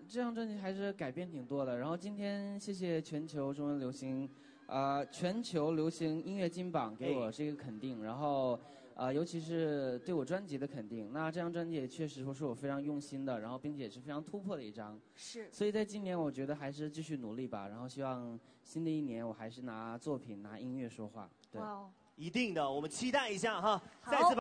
这张专辑还是改变挺多的。然后今天谢谢全球中文流行，全球流行音乐金榜给我是一个肯定，然后尤其是对我专辑的肯定。那这张专辑也确实说是我非常用心的，然后并且也是非常突破的一张。 是。 所以在今年我觉得还是继续努力吧，然后希望新的一年我还是拿作品拿音乐说话。对。 哇哦， 一定的，我们期待一下哈。 好再次。